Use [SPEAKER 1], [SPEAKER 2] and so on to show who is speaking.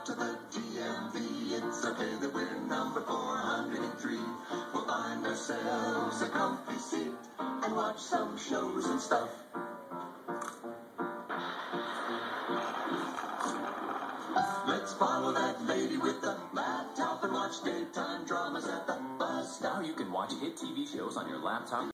[SPEAKER 1] to the DMV. It's okay that we're number 403. We'll find ourselves a comfy seat and watch some shows and stuff. Let's follow that lady with the laptop and watch daytime dramas at the bus stop.
[SPEAKER 2] Now you can watch hit TV shows on your laptop.